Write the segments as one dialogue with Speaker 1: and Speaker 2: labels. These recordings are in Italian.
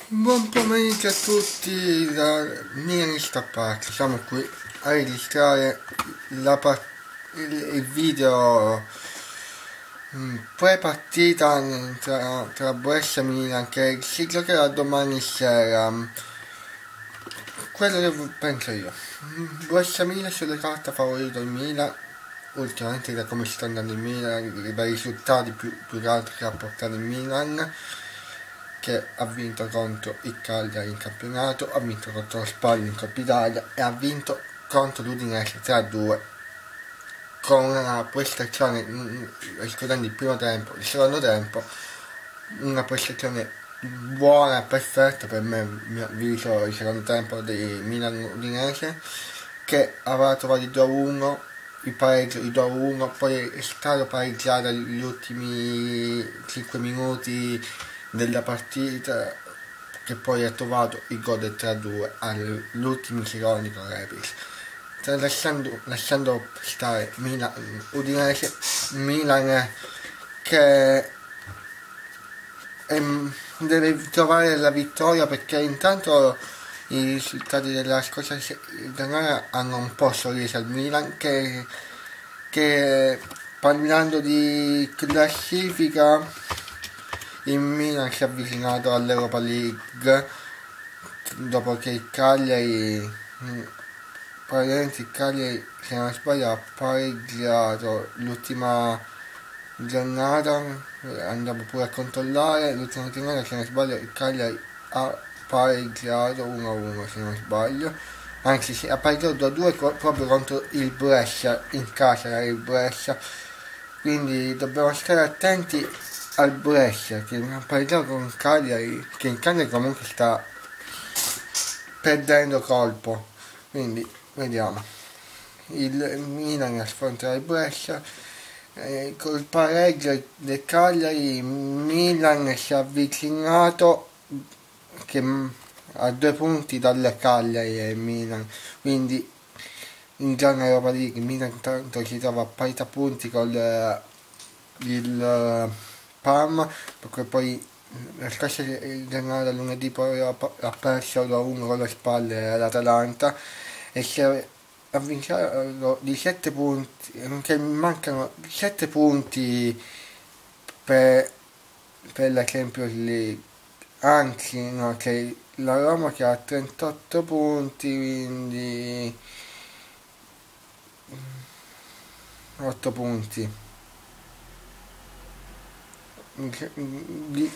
Speaker 1: Buon pomeriggio a tutti da Milan Stappati. Siamo qui a registrare il video pre-partita tra Brescia e Milan che si giocherà domani sera. Quello che penso io. Brescia-Milan sulle carte favorito il Milan. Ultimamente, da come sta andando il Milan, i vari risultati più che altro che ha portato il Milan, che ha vinto contro il Cagliari in campionato, ha vinto contro lo Spal in Coppa Italia e ha vinto contro l'Udinese 3-2 con una prestazione, escludendo il primo tempo, il secondo tempo, una prestazione buona e perfetta per me, a mio avviso, il secondo tempo di Milan-Udinese, che aveva trovato il 2-1, il pareggio, il 2-1, poi è stato pareggiato negli ultimi 5 minuti della partita, che poi ha trovato il gol del 3-2 all'ultimo secondo con Repis, lasciando stare Udinese, Milan che deve trovare la vittoria, perché intanto i risultati della scorsa giornata hanno un po' sorriso al Milan, che parlando di classifica, il Milan si è avvicinato all'Europa League dopo che il Cagliari, se non sbaglio, ha pareggiato l'ultima giornata. Andiamo pure a controllare l'ultima giornata, se non sbaglio il Cagliari ha pareggiato 1-1, se non sbaglio, anzi ha pareggiato 2-2 proprio contro il Brescia, in casa il Brescia, quindi dobbiamo stare attenti al Brescia che ha pareggiato con Cagliari, che il Cagliari comunque sta perdendo colpo, quindi vediamo. Il Milan affronterà il Brescia, col pareggio del Cagliari Milan si è avvicinato a 2 punti dal Cagliari e Milan, quindi in zona Europa League. Il Milan intanto si trova a parità punti con il Parma, perché poi la scorsa giornata lunedì poi ha perso 2-1 con le spalle all'Atalanta e si è avvicinato di 7 punti, che mancano 7 punti per la Champions League, anzi no, che la Roma che ha 38 punti, quindi 8 punti di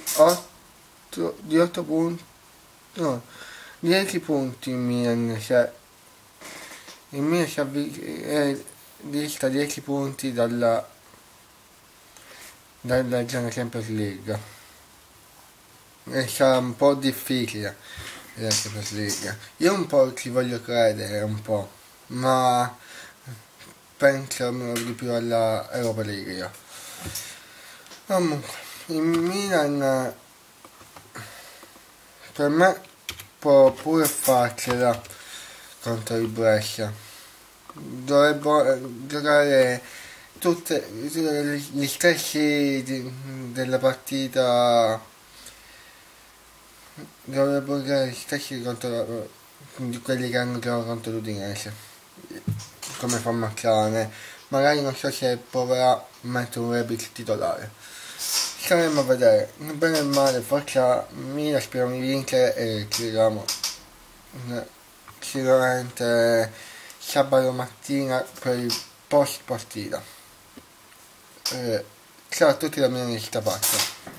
Speaker 1: 8 punti, no, 10 punti il Milan, cioè il Milan dista 10 punti dalla zona Champions League e sarà un po' difficile la Champions League. Io un po' ci voglio credere, un po', ma penso di più alla Europa League io. Comunque il Milan per me può pure farcela contro il Brescia. Dovrebbe giocare gli stessi della partita, dovrebbero giocare gli stessi di quelli che hanno giocato contro l'Udinese come formazione. Magari non so se proverà mettere un Rebic titolare, staremo a vedere. Bene o male, forza Milan, speriamo di vincere e ci vediamo sicuramente sabato mattina per il post partita. Ciao a tutti da Milan Stappati.